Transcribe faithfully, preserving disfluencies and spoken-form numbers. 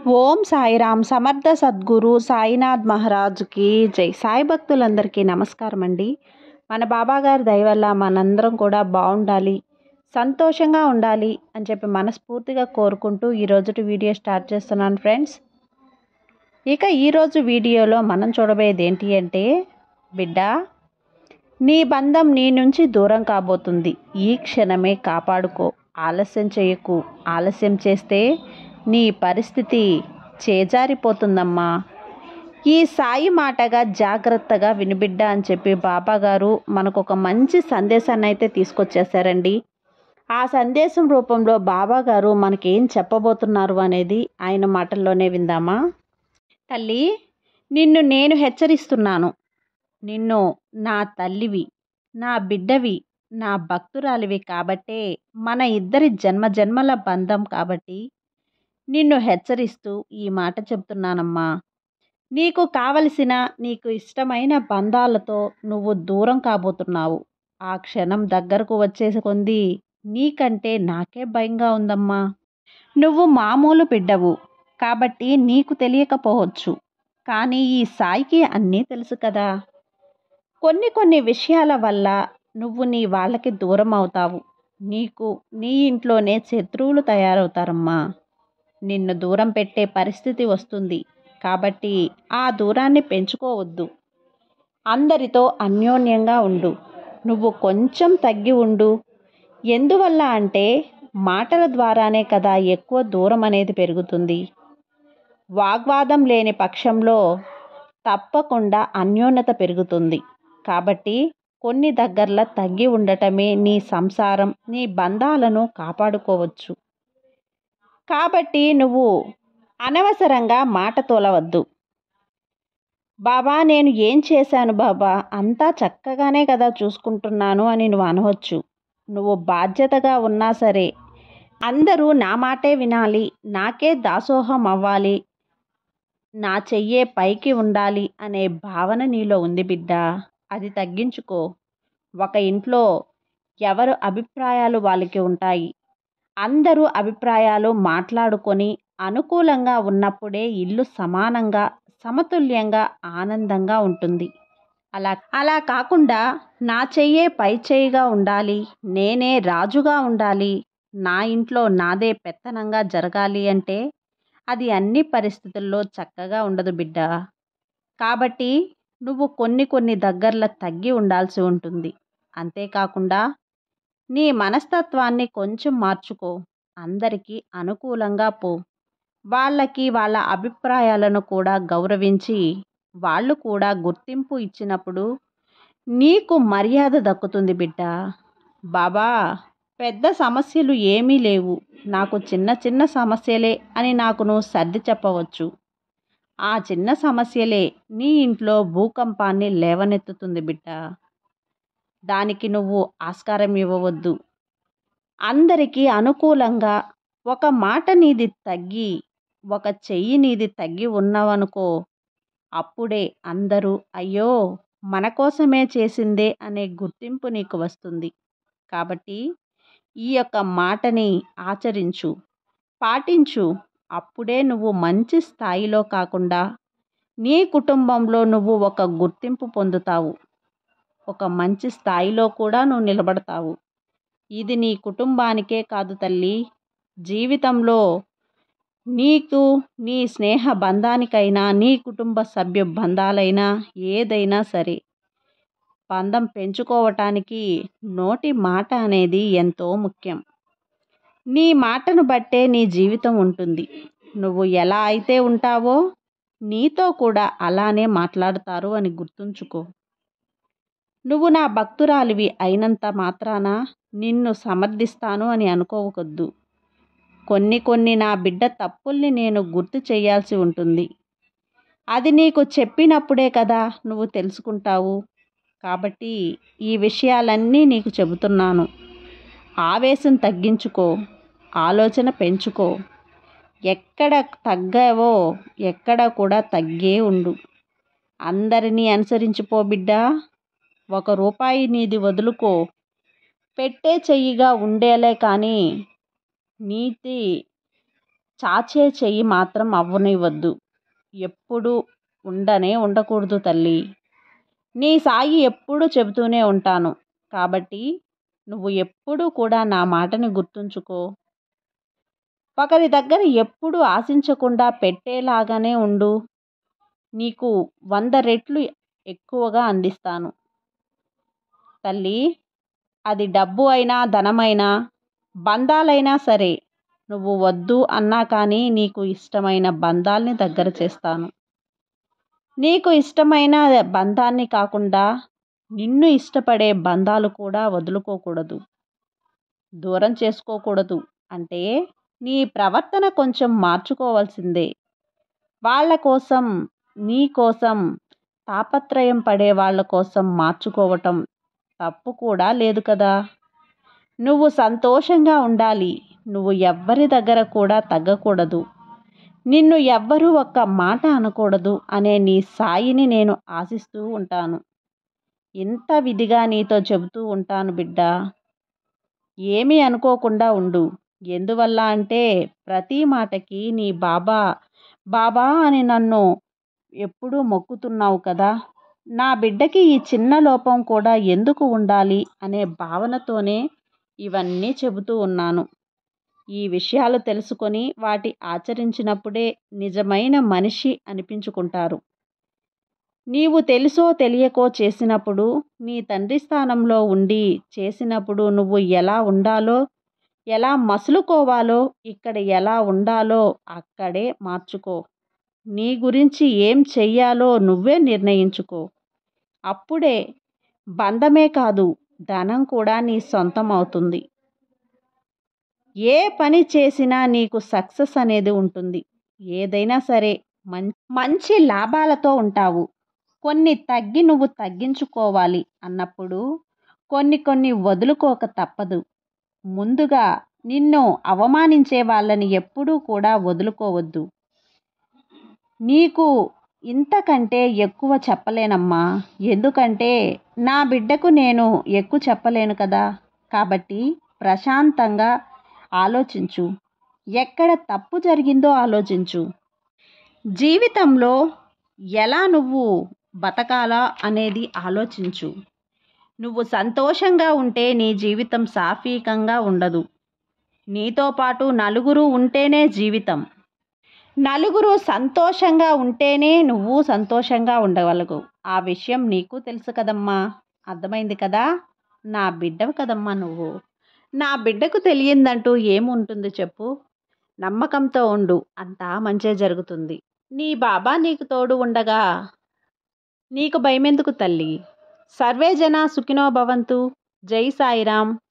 ఓం సాయిరామ్ సమర్థ సద్గురు సాయినాథ్ మహారాజ్కి జై. సాయి భక్తులందరికీ నమస్కారం అండి. మన బాబాగారి దయ వల్ల మనందరం కూడా బాగుండాలి, సంతోషంగా ఉండాలి అని చెప్పి మనస్ఫూర్తిగా కోరుకుంటూ ఈరోజు వీడియో స్టార్ట్ చేస్తున్నాను ఫ్రెండ్స్. ఇక ఈరోజు వీడియోలో మనం చూడబోయేది ఏంటి అంటే, బిడ్డ, నీ బంధం నీ నుంచి దూరం కాబోతుంది. ఈ క్షణమే కాపాడుకో, ఆలస్యం చేయకు. ఆలస్యం చేస్తే నీ పరిస్థితి చేజారిపోతుందమ్మా. ఈ సాయి మాటగా జాగ్రత్తగా వినిబిడ్డ అని చెప్పి బాబా గారు మనకు ఒక మంచి సందేశాన్ని అయితే తీసుకొచ్చేసారండి. ఆ సందేశం రూపంలో బాబా గారు మనకేం చెప్పబోతున్నారు అనేది ఆయన మాటల్లోనే విందామా. తల్లి, నిన్ను నేను హెచ్చరిస్తున్నాను. నిన్ను నా తల్లివి, నా బిడ్డవి, నా భక్తురాలివి కాబట్టే, మన ఇద్దరి జన్మ జన్మల బంధం కాబట్టి నిన్ను హెచ్చరిస్తూ ఈ మాట చెప్తున్నానమ్మా. నీకు కావలసిన, నీకు ఇష్టమైన బంధాలతో నువ్వు దూరం కాబోతున్నావు. ఆ క్షణం దగ్గరకు వచ్చేసి కొంది నీకంటే నాకే భయంగా ఉందమ్మా. నువ్వు మామూలు బిడ్డవు కాబట్టి నీకు తెలియకపోవచ్చు, కానీ ఈ సాయికి అన్నీ తెలుసు కదా. కొన్ని కొన్ని విషయాల వల్ల నువ్వు నీ వాళ్ళకి దూరం అవుతావు. నీకు నీ ఇంట్లోనే శత్రువులు తయారవుతారమ్మా. నిన్ను దూరం పెట్టే పరిస్థితి వస్తుంది కాబట్టి ఆ దూరాన్ని పెంచుకోవద్దు. అందరితో అన్యోన్యంగా ఉండు. నువ్వు కొంచెం తగ్గి ఉండు. ఎందువల్ల అంటే, మాటల ద్వారానే కదా ఎక్కువ దూరం అనేది పెరుగుతుంది. వాగ్వాదం లేని పక్షంలో తప్పకుండా అన్యోన్యత పెరుగుతుంది. కాబట్టి కొన్ని దగ్గరలో తగ్గి ఉండటమే నీ సంసారం, నీ బంధాలను కాపాడుకోవచ్చు. కాబట్టి నువ్వు అనవసరంగా మాట తోలవద్దు. బాబా, నేను ఏం చేశాను బాబా, అంతా చక్కగానే కదా చూసుకుంటున్నాను అని నువ్వు అనవచ్చు. నువ్వు బాధ్యతగా ఉన్నా సరే, అందరూ నా మాటే వినాలి, నాకే దాసోహం అవ్వాలి, నా చెయ్యే పైకి ఉండాలి అనే భావన నీలో ఉంది బిడ్డ. అది తగ్గించుకో. ఒక ఇంట్లో ఎవరు అభిప్రాయాలు వాళ్ళకి ఉంటాయి. అందరూ అభిప్రాయాలు మాట్లాడుకొని అనుకూలంగా ఉన్నప్పుడే ఇల్లు సమానంగా, సమతుల్యంగా, ఆనందంగా ఉంటుంది. అలా అలా కాకుండా నా చెయ్యే పై చేయిగా ఉండాలి, నేనే రాజుగా ఉండాలి, నా ఇంట్లో నాదే పెత్తనంగా జరగాలి అంటే అది అన్ని పరిస్థితుల్లో చక్కగా ఉండదు బిడ్డ. కాబట్టి నువ్వు కొన్ని కొన్ని దగ్గరలో తగ్గి ఉండాల్సి ఉంటుంది. అంతేకాకుండా నీ మనస్తత్వాన్ని కొంచెం మార్చుకో. అందరికీ అనుకూలంగా పో. వాళ్ళకి వాళ్ళ అభిప్రాయాలను కూడా గౌరవించి, వాళ్ళు కూడా గుర్తింపు ఇచ్చినప్పుడు నీకు మర్యాద దక్కుతుంది బిడ్డ. బాబా, పెద్ద సమస్యలు ఏమీ లేవు, నాకు చిన్న చిన్న సమస్యలే అని నాకు నువ్వు సర్ది చెప్పవచ్చు. ఆ చిన్న సమస్యలే నీ ఇంట్లో భూకంపాన్ని లేవనెత్తుతుంది బిడ్డ. దానికి నువ్వు ఆస్కారం ఇవ్వవద్దు. అందరికీ అనుకూలంగా ఒక మాట నీది తగ్గి, ఒక చెయ్యి నీది తగ్గి ఉన్నావనుకో, అప్పుడే అందరూ అయ్యో మన కోసమే చేసిందే అనే గుర్తింపు నీకు వస్తుంది. కాబట్టి ఈ యొక్క మాటని ఆచరించు, పాటించు. అప్పుడే నువ్వు మంచి స్థాయిలో కాకుండా నీ కుటుంబంలో నువ్వు ఒక గుర్తింపు పొందుతావు. ఒక మంచి స్థాయిలో కూడా నువ్వు నిలబడతావు. ఇది నీ కుటుంబానికే కాదు తల్లి, జీవితంలో నీకు, నీ స్నేహ బంధానికైనా, నీ కుటుంబ సభ్య బంధాలైనా ఏదైనా సరే, బంధం పెంచుకోవటానికి నోటి మాట అనేది ఎంతో ముఖ్యం. నీ మాటను బట్టే నీ జీవితం ఉంటుంది. నువ్వు ఎలా అయితే ఉంటావో నీతో కూడా అలానే మాట్లాడతారు అని గుర్తుంచుకో. నువ్వు నా భక్తురాలివి అయినంత మాత్రాన నిన్ను సమర్థిస్తాను అని అనుకోవద్దు. కొన్ని కొన్ని నా బిడ్డ తప్పుల్ని నేను గుర్తు చేయాల్సి ఉంటుంది. అది నీకు చెప్పినప్పుడే కదా నువ్వు తెలుసుకుంటావు. కాబట్టి ఈ విషయాలన్నీ నీకు చెబుతున్నాను. ఆవేశం తగ్గించుకో, ఆలోచన పెంచుకో. ఎక్కడ తగ్గావో ఎక్కడ కూడా తగ్గే ఉండు. అందరినీ అనుసరించిపో బిడ్డ. ఒక రూపాయి నీది వదులుకో. పెట్టే చెయ్యిగా ఉండేలే కానీ నీతి చాచే చెయ్యి మాత్రం అవ్వనివ్వద్దు. ఎప్పుడు ఉండనే ఉండకూడదు తల్లి. నీ సాయి ఎప్పుడూ చెబుతూనే ఉంటాను. కాబట్టి నువ్వు ఎప్పుడూ కూడా నా మాటని గుర్తుంచుకో. ఒకరి దగ్గర ఎప్పుడూ ఆశించకుండా పెట్టేలాగానే ఉండు. నీకు వంద రెట్లు ఎక్కువగా అందిస్తాను తల్లి. అది డబ్బు అయినా, ధనమైనా, బంధాలైనా సరే. నువ్వు వద్దు అన్నా కానీ నీకు ఇష్టమైన బంధాల్ని దగ్గర చేస్తాను. నీకు ఇష్టమైన బంధాన్ని కాకుండా నిన్ను ఇష్టపడే బంధాలు కూడా వదులుకోకూడదు, దూరం చేసుకోకూడదు. అంటే నీ ప్రవర్తన కొంచెం మార్చుకోవాల్సిందే. వాళ్ళ కోసం, నీ కోసం తాపత్రయం పడే వాళ్ళ కోసం మార్చుకోవటం తప్పు కూడా లేదు కదా. నువ్వు సంతోషంగా ఉండాలి. నువ్వు ఎవ్వరి దగ్గర కూడా తగ్గకూడదు. నిన్ను ఎవ్వరూ ఒక్క మాట అనకూడదు అనే నీ సాయిని నేను ఆశిస్తూ ఉంటాను. ఇంత విధిగా నీతో చెబుతూ ఉంటాను బిడ్డా. ఏమీ అనుకోకుండా ఉండు. ఎందువల్ల అంటే ప్రతి మాటకి నీ బాబా బాబా అని నన్ను ఎప్పుడూ మొక్కుతున్నావు కదా. నా బిడ్డకి ఈ చిన్న లోపం కూడా ఎందుకు ఉండాలి అనే భావనతోనే ఇవన్నీ చెబుతూ ఉన్నాను. ఈ విషయాలు తెలుసుకొని వాటి ఆచరించినప్పుడే నిజమైన మనిషి అనిపించుకుంటారు. నీవు తెలుసో తెలియకో చేసినప్పుడు, నీ తండ్రి స్థానంలో ఉండి చేసినప్పుడు నువ్వు ఎలా ఉండాలో, ఎలా మసులుకోవాలో, ఇక్కడ ఎలా ఉండాలో అక్కడే మార్చుకో. నీ గురించి ఏం చెయ్యాలో నువ్వే నిర్ణయించుకో. అప్పుడే బంధమే కాదు, ధనం కూడా నీ సొంతం అవుతుంది. ఏ పని చేసినా నీకు సక్సెస్ అనేది ఉంటుంది. ఏదైనా సరే మం మంచి లాభాలతో ఉంటావు. కొన్ని తగ్గి నువ్వు తగ్గించుకోవాలి అన్నప్పుడు కొన్ని కొన్ని వదులుకోక తప్పదు. ముందుగా నిన్ను అవమానించే వాళ్ళని ఎప్పుడూ కూడా వదులుకోవద్దు. నీకు ఇంతకంటే ఎక్కువ చెప్పలేనమ్మా. ఎందుకంటే నా బిడ్డకు నేను ఎక్కువ చెప్పలేను కదా. కాబట్టి ప్రశాంతంగా ఆలోచించు. ఎక్కడ తప్పు జరిగిందో ఆలోచించు. జీవితంలో ఎలా నువ్వు బతకాలా అనేది ఆలోచించు. నువ్వు సంతోషంగా ఉంటే నీ జీవితం సాఫీకంగా ఉండదు. నీతో పాటు నలుగురు ఉంటేనే జీవితం. నలుగురు సంతోషంగా ఉంటేనే నువ్వు సంతోషంగా ఉండగలవు. ఆ విషయం నీకు తెలుసు కదమ్మా. అర్థమైంది కదా. నా బిడ్డవు కదమ్మా నువ్వు. నా బిడ్డకు తెలియందంటూ ఏముంటుంది చెప్పు. నమ్మకంతో ఉండు, అంతా మంచే జరుగుతుంది. నీ బాబా నీకు తోడు ఉండగా నీకు భయమెందుకు తల్లి. సర్వే జన సుఖినో భవంతు. జై సాయిరాం.